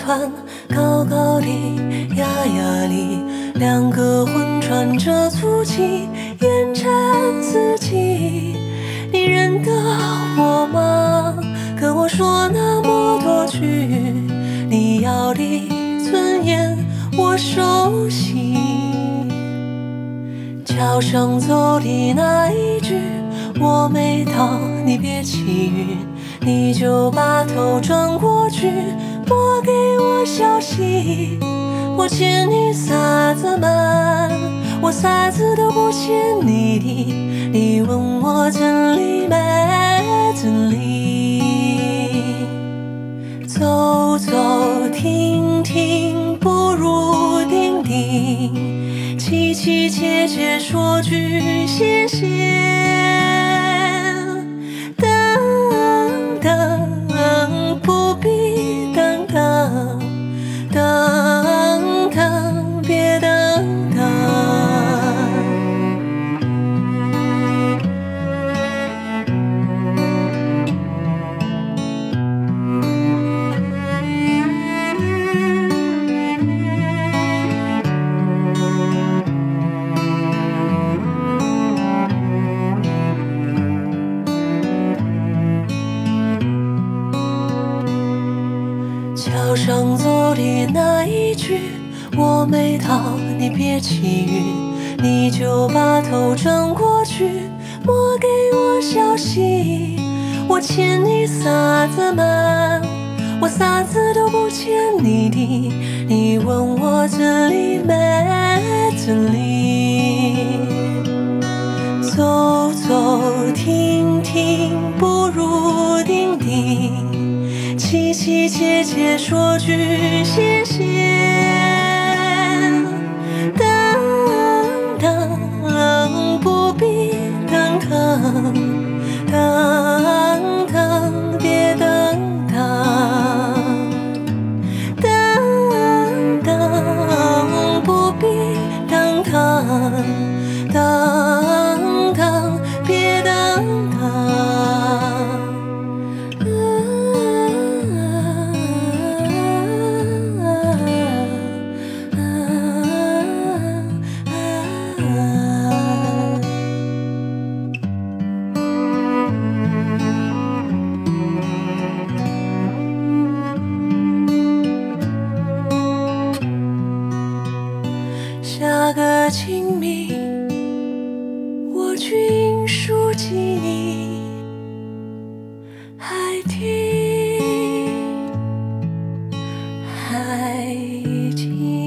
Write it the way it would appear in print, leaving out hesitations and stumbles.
看，高高的，压压里，两个魂穿着足迹，烟尘四季。你认得我吗？跟我说那么多句，你要的尊严我熟悉。桥上走的那一句，我没到，你别起晕，你就把头转过去，拨给我消息。我欠你啥子嘛？我啥子都不欠你的，你问我真理没真理？走走停停不如定定，凄凄切切说句谢谢。等等不必等等，等等别等等。桥上走的那一句，我没到，你别起晕，你就把头转过去，莫给我消息。我欠你啥子嘛？我啥子都不欠你的，你问我真理没真理？走走停停不如定定，凄凄切切说句谢谢。等等不必等等，等等别等等，等等不必等等，等等别等等。下个清明，我去印书记你，还听，还听。